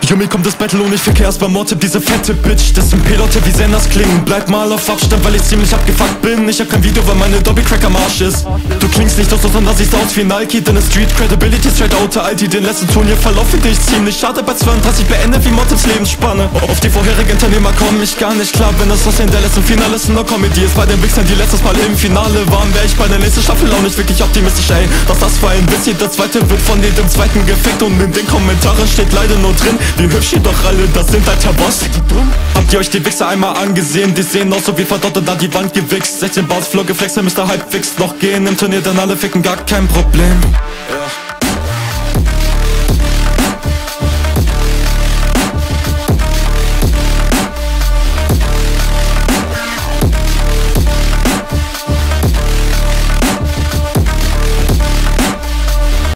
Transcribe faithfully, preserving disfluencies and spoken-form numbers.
Jo, mir kommt das Battle und ich verkehr erst beim Mordtipp diese fette Bitch. Das sind P-Leute, wie sehen das klingen? Bleib mal auf Abstand, weil ich ziemlich abgefuckt bin. Ich hab kein Video, weil meine Dobby Crack am Arsch ist. Du klingst nicht aus, sondern siehst aus wie Nike. Deine Street Credibility straight out I T. Den letzten Ton hier verlauf für dich ziemlich schade. Bei zweiunddreißig beendet wie Mordtips Lebensspanne. Auf die vorherigen Teilnehmer komm ich gar nicht klar. Wenn das Aussehen der letzten Finale ist, nur Comedy ist. Bei den Wichsern, die letztes Mal im Finale waren, wär ich bei der nächsten Staffel auch nicht wirklich optimistisch, ey. Was das für ein Witz, jeder zweite wird von jedem zweiten gefickt. Und in den Kommentaren steht leider nur drin, wie hübsch ihr doch alle, das sind alter Boss. Habt ihr euch die Wichser einmal angesehen? Die sehen aus so wie verdammt und an die Wand gewichst. sechzehn Bars, Flow geflext, Mister Hype fix. Noch gehen im Turnier, denn alle ficken, gar kein Problem. Ja.